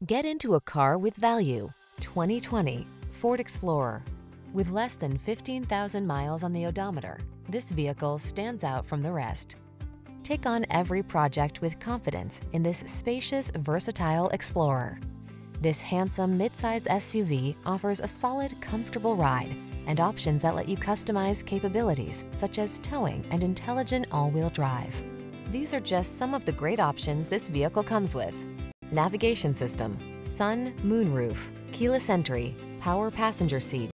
Get into a car with value. 2020 Ford Explorer. With less than 15,000 miles on the odometer, this vehicle stands out from the rest. Take on every project with confidence in this spacious, versatile Explorer. This handsome midsize SUV offers a solid, comfortable ride and options that let you customize capabilities such as towing and intelligent all-wheel drive. These are just some of the great options this vehicle comes with: navigation system, sun, moonroof, keyless entry, power passenger seat,